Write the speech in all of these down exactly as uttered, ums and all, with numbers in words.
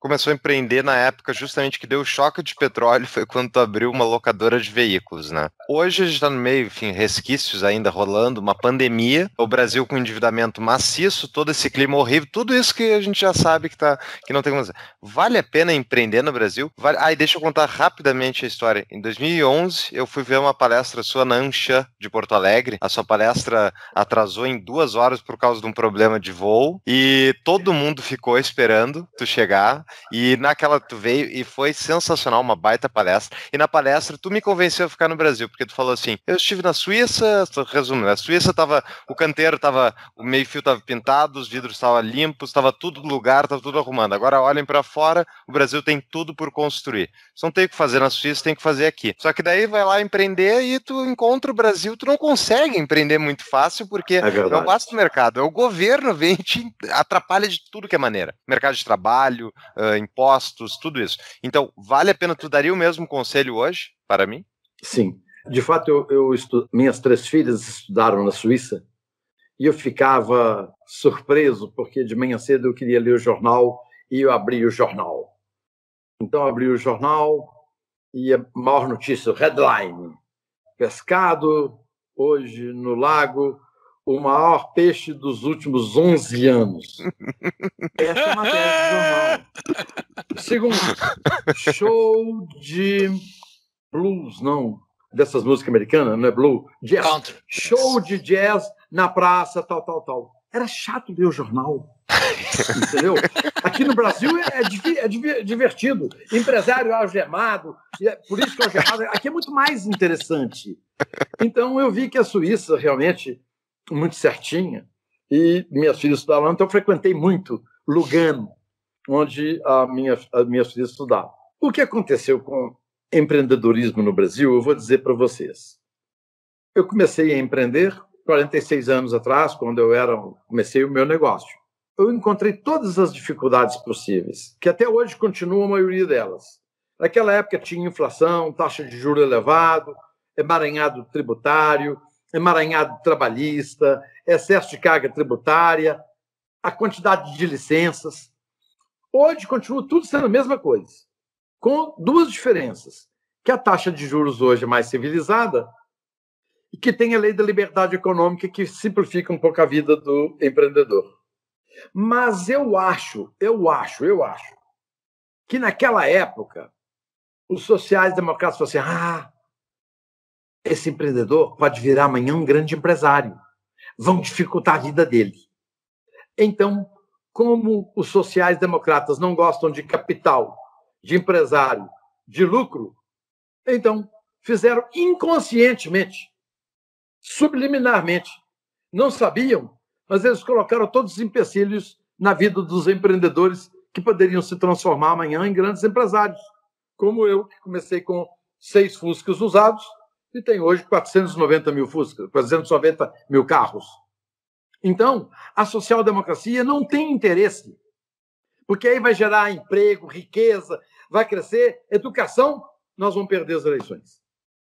começou a empreender na época justamente que deu o choque de petróleo, foi quando tu abriu uma locadora de veículos, né? Hoje a gente está no meio, enfim, resquícios ainda rolando, uma pandemia, o Brasil com endividamento maciço, todo esse clima horrível, tudo isso que a gente já sabe que, tá, que não tem como fazer. Vale a pena empreender no Brasil? Vale... Ah, e deixa eu contar rapidamente a história. Em dois mil e onze, eu fui ver uma palestra sua na Anshan de Porto Alegre. A sua palestra atrasou em duas horas por causa de um problema de voo e todo mundo ficou esperando tu chegar. E naquela tu veio e foi sensacional, uma baita palestra. E na palestra tu me convenceu a ficar no Brasil, porque tu falou assim: eu estive na Suíça, resumindo, a Suíça tava, o canteiro tava, o meio-fio tava pintado, os vidros estavam limpos, estava tudo no lugar, estava tudo arrumando. Agora olhem para fora, o Brasil tem tudo por construir. Você não tem o que fazer na Suíça, tem que fazer aqui. Só que daí vai lá empreender e tu encontra o Brasil, tu não consegue empreender muito fácil, porque é não basta o mercado, é o governo vem e te atrapalha de tudo que é maneira. Mercado de trabalho, uh, impostos, tudo isso. Então, vale a pena, tu daria o mesmo conselho hoje, para mim? Sim. De fato, eu, eu estu... minhas três filhas estudaram na Suíça e eu ficava surpreso, porque de manhã cedo eu queria ler o jornal e eu abri o jornal. Então, eu abri o jornal e a maior notícia, headline: pescado hoje no lago, o maior peixe dos últimos onze anos. Essa é a matéria do jornal. Segundo, show de blues, não, dessas músicas americanas, não é blues, jazz. Country. Show de jazz na praça, tal, tal, tal. Era chato ler o jornal. Entendeu? Aqui no Brasil é, é divertido. Empresário algemado, por isso que é algemado. Aqui é muito mais interessante. Então, eu vi que a Suíça realmente muito certinha, e minhas filhas estudaram, então eu frequentei muito Lugano, onde a minha, as minhas filhas estudavam. O que aconteceu com empreendedorismo no Brasil, eu vou dizer para vocês. Eu comecei a empreender quarenta e seis anos atrás, quando eu era, comecei o meu negócio. Eu encontrei todas as dificuldades possíveis, que até hoje continuam a maioria delas. Naquela época tinha inflação, taxa de juros elevado, emaranhado tributário, emaranhado trabalhista, excesso de carga tributária, a quantidade de licenças. Hoje continua tudo sendo a mesma coisa, com duas diferenças: que a taxa de juros hoje é mais civilizada e que tem a lei da liberdade econômica, que simplifica um pouco a vida do empreendedor. Mas eu acho, eu acho, eu acho que naquela época os sociais-democratas falaram assim: ah, esse empreendedor pode virar amanhã um grande empresário. Vão dificultar a vida dele. Então, como os sociais-democratas não gostam de capital, de empresário, de lucro, então fizeram inconscientemente, subliminarmente. Não sabiam, mas eles colocaram todos os empecilhos na vida dos empreendedores que poderiam se transformar amanhã em grandes empresários. Como eu, que comecei com seis Fuscas usados e tenho hoje quatrocentos e noventa mil Fuscas, quatrocentos e noventa mil carros. Então, a social-democracia não tem interesse, porque aí vai gerar emprego, riqueza, vai crescer, educação, nós vamos perder as eleições.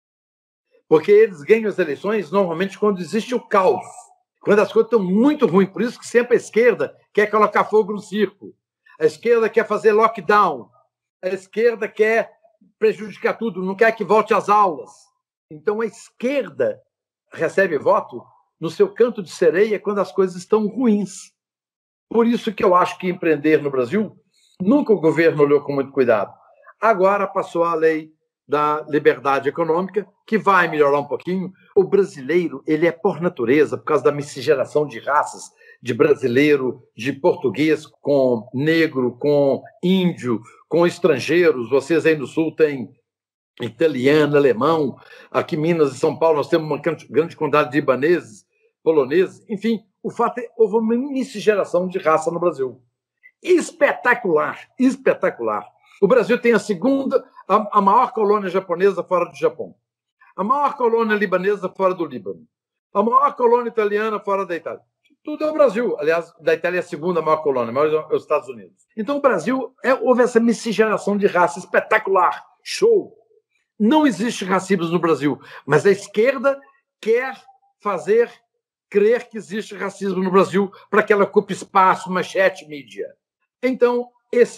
Porque eles ganham as eleições normalmente quando existe o caos, quando as coisas estão muito ruins. Por isso que sempre a esquerda quer colocar fogo no circo, a esquerda quer fazer lockdown, a esquerda quer prejudicar tudo, não quer que volte às aulas. Então, a esquerda recebe voto no seu canto de sereia quando as coisas estão ruins. Por isso que eu acho que empreender no Brasil, nunca o governo olhou com muito cuidado. Agora passou a lei da liberdade econômica, que vai melhorar um pouquinho. O brasileiro, ele é por natureza, por causa da miscigenação de raças, de brasileiro, de português com negro, com índio, com estrangeiros. Vocês aí no Sul têm italiano, alemão. Aqui em Minas e São Paulo nós temos uma grande quantidade de libaneses, poloneses. Enfim, o fato é que houve uma miscigenação de raça no Brasil. Espetacular, espetacular. O Brasil tem a segunda, a, a maior colônia japonesa fora do Japão, a maior colônia libanesa fora do Líbano, a maior colônia italiana fora da Itália. Tudo é o Brasil. Aliás, da Itália é a segunda maior colônia, a maior é os Estados Unidos. Então, o Brasil, é, houve essa miscigenação de raça espetacular. Show! Não existe racismo no Brasil, mas a esquerda quer fazer crer que existe racismo no Brasil para que ela ocupe espaço, manchete, mídia. Então, esse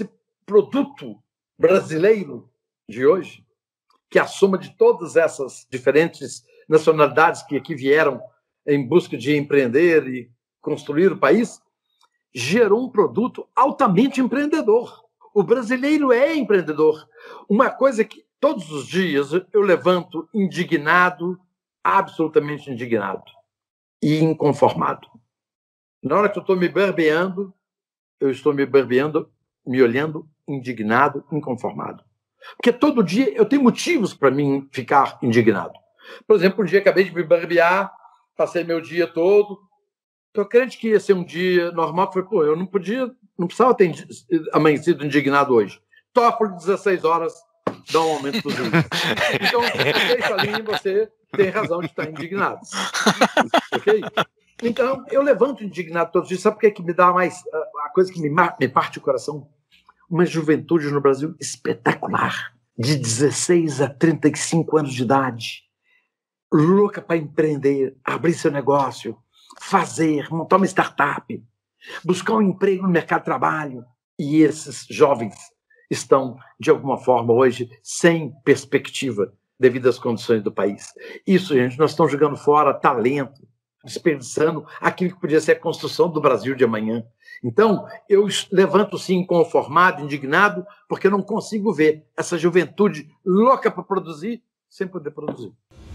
produto brasileiro de hoje, que é a soma de todas essas diferentes nacionalidades que aqui vieram em busca de empreender e construir o país, gerou um produto altamente empreendedor. O brasileiro é empreendedor. Uma coisa que todos os dias eu levanto indignado, absolutamente indignado e inconformado. Na hora que eu estou me barbeando, eu estou me barbeando, me olhando indignado, inconformado. Porque todo dia eu tenho motivos para mim ficar indignado. Por exemplo, um dia acabei de me barbear, passei meu dia todo. Estou crente que ia ser um dia normal. Falei, pô, eu não podia, não precisava ter amanhecido indignado hoje. Toffoli, dezesseis horas, dá um aumento para os juízes. Então, deixa ali, você tem razão de estar indignado. Ok? Então, eu levanto indignado todos os dias. Sabe por que, que me dá mais... A coisa que me, me parte o coração? Uma juventude no Brasil espetacular, de dezesseis a trinta e cinco anos de idade, louca para empreender, abrir seu negócio, fazer, montar uma startup, buscar um emprego no mercado de trabalho. E esses jovens estão, de alguma forma, hoje, sem perspectiva devido às condições do país. Isso, gente, nós estamos jogando fora talento, desperdiçando aquilo que podia ser a construção do Brasil de amanhã. Então, eu levanto, sim, inconformado, indignado, porque eu não consigo ver essa juventude louca para produzir sem poder produzir.